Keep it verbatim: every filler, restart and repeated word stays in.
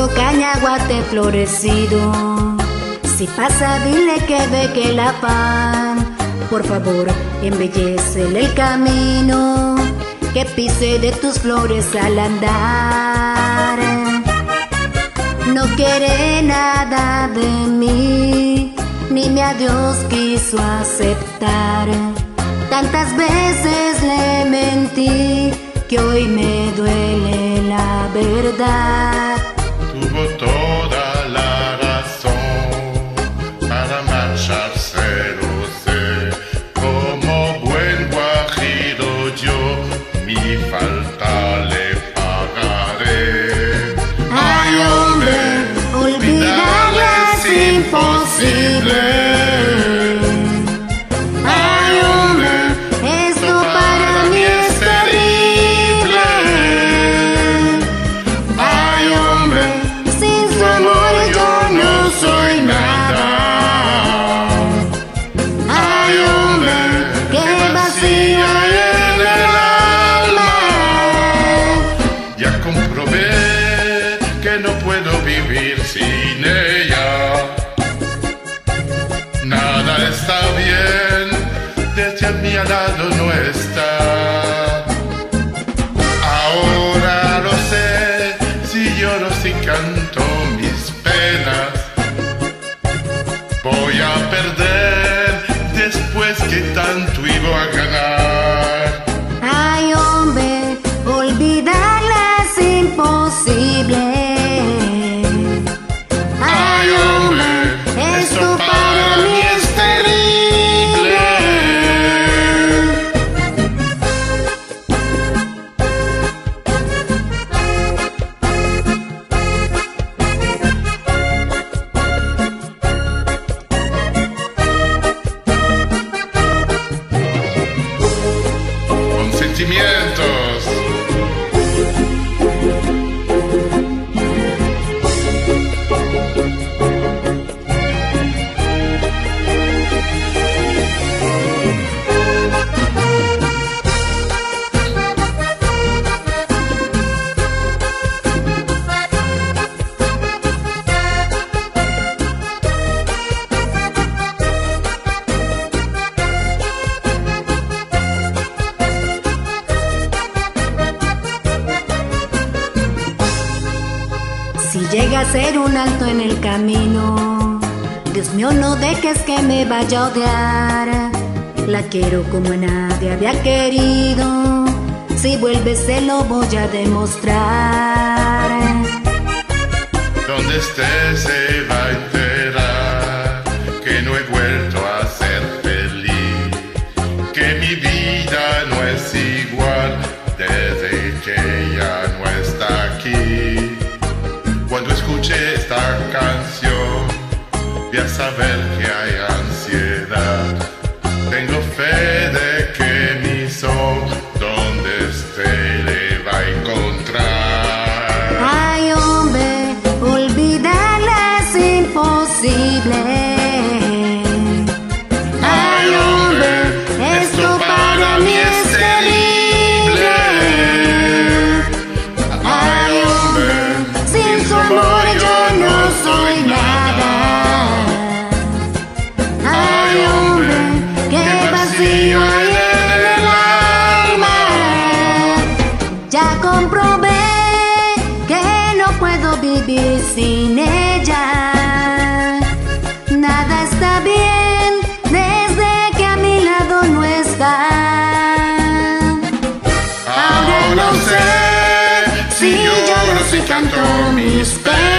Hermoso cañaguate florecido, si pasa dile que ve que el afán, por favor embellécele el camino, que pise de tus flores al andar. No quiere nada de mí, ni mi adiós quiso aceptar. Tantas veces le mentí que hoy me duele la verdad. Tuvo toda la razón para marcharse, lo sé. Como buen guajiro yo mi falta le pagaré. Ay, hombre, olvidarla es imposible. Sin ella nada está bien, desde a mi lado no está. Ahora lo sé, si lloro, si canto mis penas, voy a perder después que tanto iba a ganar. Ay, hombre, olvidarla es imposible. Esto para mí es terrible. Con sentimientos. Si llega a ser un alto en el camino, Dios mío, no dejes que me vaya a odiar. La quiero como nadie había querido, si vuelves se lo voy a demostrar. Donde esté se va a enterar que no he vuelto a ser feliz, que mi vida no es igual desde que ella no está aquí. Cuando escuche esta canción, voy a saber que hay ansiedad. Tengo fe de que mi son, donde esté, le va a encontrar. Ay, hombre, olvidarla es imposible. Ay, hombre, esto para mí es terrible. Ay, hombre, sin su amor yo no soy nada. Ay, hombre, qué vacío hay en el alma. Ya comprobé que no puedo vivir sin ella. Nada está bien desde que a mi lado no está. Ahora no sé si lloro, si canto mis penas.